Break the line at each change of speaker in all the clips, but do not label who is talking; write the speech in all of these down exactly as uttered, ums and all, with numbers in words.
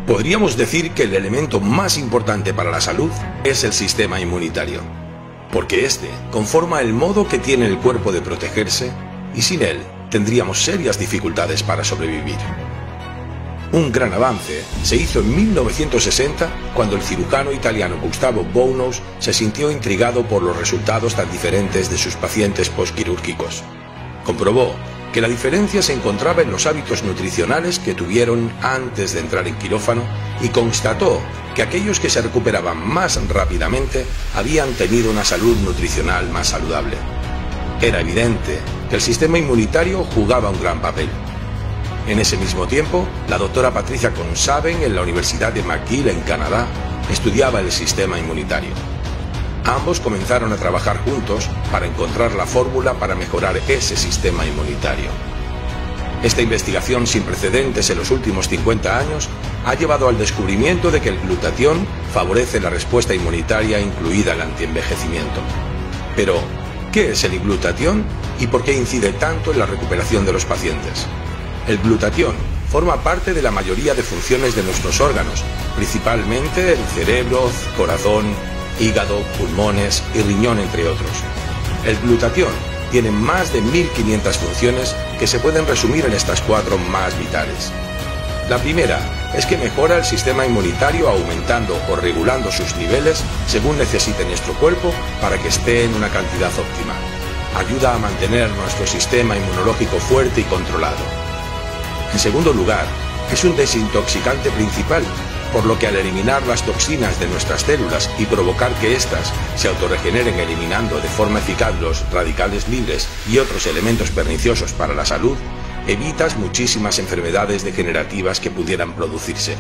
Podríamos decir que el elemento más importante para la salud es el sistema inmunitario, porque este conforma el modo que tiene el cuerpo de protegerse y sin él tendríamos serias dificultades para sobrevivir. Un gran avance se hizo en mil novecientos sesenta cuando el cirujano italiano Gustavo Bougnos se sintió intrigado por los resultados tan diferentes de sus pacientes postquirúrgicos. Comprobó que la diferencia se encontraba en los hábitos nutricionales que tuvieron antes de entrar en quirófano y constató que aquellos que se recuperaban más rápidamente habían tenido una salud nutricional más saludable. Era evidente que el sistema inmunitario jugaba un gran papel. En ese mismo tiempo, la doctora Patricia Consaven en la Universidad de McGill en Canadá estudiaba el sistema inmunitario. Ambos comenzaron a trabajar juntos para encontrar la fórmula para mejorar ese sistema inmunitario. Esta investigación sin precedentes en los últimos cincuenta años ha llevado al descubrimiento de que el glutatión favorece la respuesta inmunitaria, incluida el antienvejecimiento. Pero, ¿qué es el glutatión y por qué incide tanto en la recuperación de los pacientes? El glutatión forma parte de la mayoría de funciones de nuestros órganos, principalmente el cerebro, corazón, hígado, pulmones y riñón, entre otros. El glutatión tiene más de mil quinientas funciones que se pueden resumir en estas cuatro más vitales. La primera es que mejora el sistema inmunitario aumentando o regulando sus niveles según necesite nuestro cuerpo para que esté en una cantidad óptima. Ayuda a mantener nuestro sistema inmunológico fuerte y controlado. En segundo lugar, es un desintoxicante principal, por lo que al eliminar las toxinas de nuestras células y provocar que éstas se autorregeneren eliminando de forma eficaz los radicales libres y otros elementos perniciosos para la salud, evitas muchísimas enfermedades degenerativas que pudieran producirse.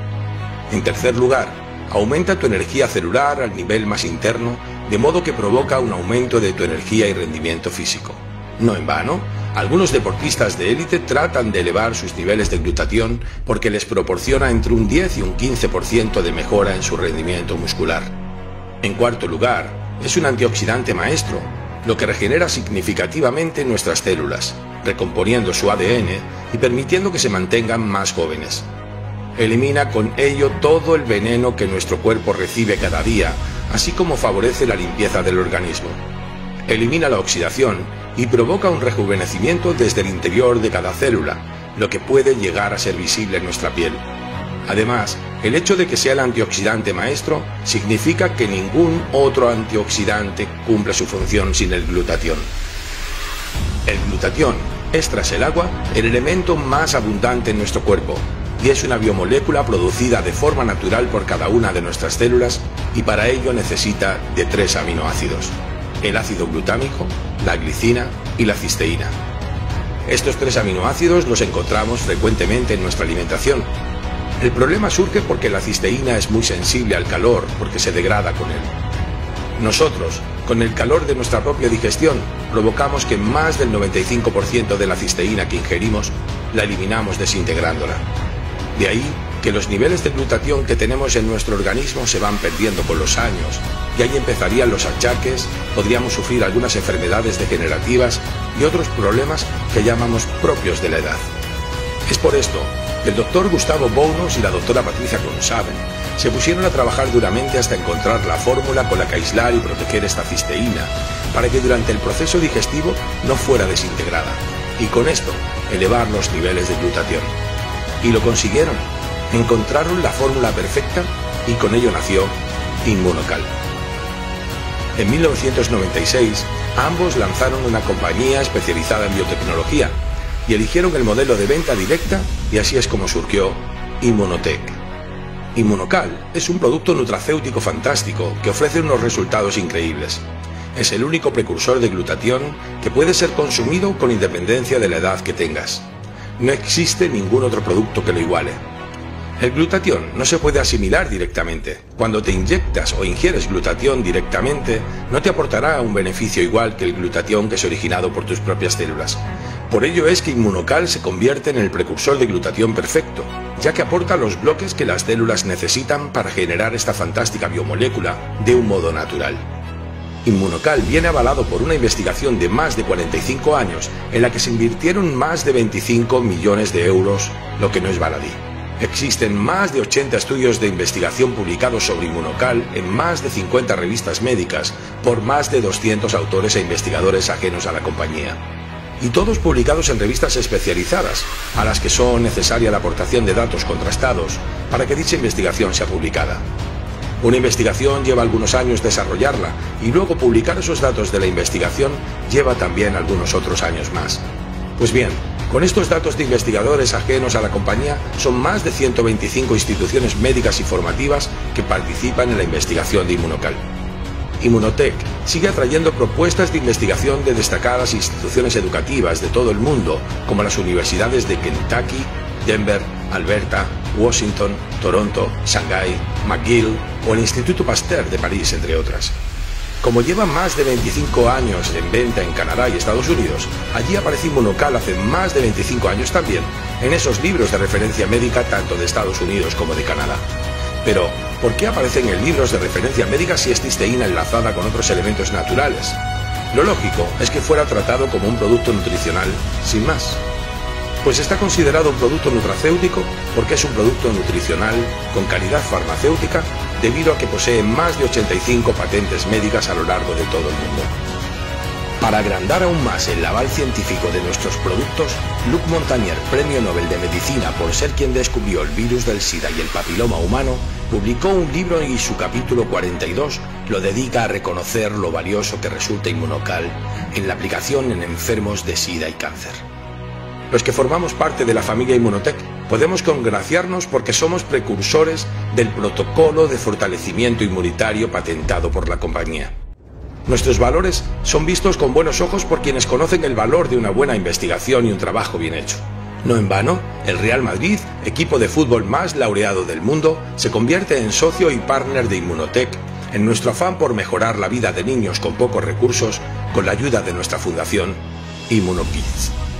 En tercer lugar, aumenta tu energía celular al nivel más interno, de modo que provoca un aumento de tu energía y rendimiento físico. No en vano, algunos deportistas de élite tratan de elevar sus niveles de glutatión porque les proporciona entre un diez y un quince por ciento de mejora en su rendimiento muscular. En cuarto lugar, es un antioxidante maestro, lo que regenera significativamente nuestras células, recomponiendo su A D N y permitiendo que se mantengan más jóvenes. Elimina con ello todo el veneno que nuestro cuerpo recibe cada día, así como favorece la limpieza del organismo. Elimina la oxidación y provoca un rejuvenecimiento desde el interior de cada célula, lo que puede llegar a ser visible en nuestra piel. Además, el hecho de que sea el antioxidante maestro significa que ningún otro antioxidante cumple su función sin el glutatión. El glutatión es, tras el agua, el elemento más abundante en nuestro cuerpo y es una biomolécula producida de forma natural por cada una de nuestras células y para ello necesita de tres aminoácidos: el ácido glutámico, la glicina y la cisteína. Estos tres aminoácidos los encontramos frecuentemente en nuestra alimentación. El problema surge porque la cisteína es muy sensible al calor porque se degrada con él. Nosotros, con el calor de nuestra propia digestión, provocamos que más del noventa y cinco por ciento de la cisteína que ingerimos la eliminamos desintegrándola. De ahí que los niveles de glutatión que tenemos en nuestro organismo se van perdiendo con los años, y ahí empezarían los achaques, podríamos sufrir algunas enfermedades degenerativas y otros problemas que llamamos propios de la edad. Es por esto que el doctor Gustavo Bougnos y la doctora Patricia Consaven se pusieron a trabajar duramente hasta encontrar la fórmula con la que aislar y proteger esta cisteína, para que durante el proceso digestivo no fuera desintegrada, y con esto elevar los niveles de glutatión. Y lo consiguieron. Encontraron la fórmula perfecta y con ello nació Immunocal. En mil novecientos noventa y seis, ambos lanzaron una compañía especializada en biotecnología y eligieron el modelo de venta directa y así es como surgió Immunotec. Immunocal es un producto nutracéutico fantástico que ofrece unos resultados increíbles. Es el único precursor de glutatión que puede ser consumido con independencia de la edad que tengas. No existe ningún otro producto que lo iguale. El glutatión no se puede asimilar directamente. Cuando te inyectas o ingieres glutatión directamente, no te aportará un beneficio igual que el glutatión que es originado por tus propias células. Por ello es que Immunocal se convierte en el precursor de glutatión perfecto, ya que aporta los bloques que las células necesitan para generar esta fantástica biomolécula de un modo natural. Immunocal viene avalado por una investigación de más de cuarenta y cinco años en la que se invirtieron más de veinticinco millones de euros, lo que no es baladí. Existen más de ochenta estudios de investigación publicados sobre Inmunocal en más de cincuenta revistas médicas por más de doscientos autores e investigadores ajenos a la compañía. Y todos publicados en revistas especializadas, a las que son necesaria la aportación de datos contrastados para que dicha investigación sea publicada. Una investigación lleva algunos años desarrollarla y luego publicar esos datos de la investigación lleva también algunos otros años más. Pues bien, con estos datos de investigadores ajenos a la compañía son más de ciento veinticinco instituciones médicas y formativas que participan en la investigación de Inmunocal. Inmunotech sigue atrayendo propuestas de investigación de destacadas instituciones educativas de todo el mundo, como las universidades de Kentucky, Denver, Alberta, Washington, Toronto, Shanghái, McGill o el Instituto Pasteur de París, entre otras. Como lleva más de veinticinco años en venta en Canadá y Estados Unidos, allí aparece Inmunocal hace más de veinticinco años también, en esos libros de referencia médica tanto de Estados Unidos como de Canadá. Pero, ¿por qué aparecen en libros de referencia médica si es cisteína enlazada con otros elementos naturales? Lo lógico es que fuera tratado como un producto nutricional, sin más. Pues está considerado un producto nutracéutico porque es un producto nutricional con calidad farmacéutica debido a que posee más de ochenta y cinco patentes médicas a lo largo de todo el mundo. Para agrandar aún más el aval científico de nuestros productos, Luc Montagnier, Premio Nobel de Medicina por ser quien descubrió el virus del SIDA y el papiloma humano, publicó un libro y su capítulo cuarenta y dos lo dedica a reconocer lo valioso que resulta Inmunocal en la aplicación en enfermos de SIDA y cáncer. Los que formamos parte de la familia Inmunotech podemos congraciarnos porque somos precursores del protocolo de fortalecimiento inmunitario patentado por la compañía. Nuestros valores son vistos con buenos ojos por quienes conocen el valor de una buena investigación y un trabajo bien hecho. No en vano, el Real Madrid, equipo de fútbol más laureado del mundo, se convierte en socio y partner de Inmunotech en nuestro afán por mejorar la vida de niños con pocos recursos con la ayuda de nuestra fundación ImmunoKids.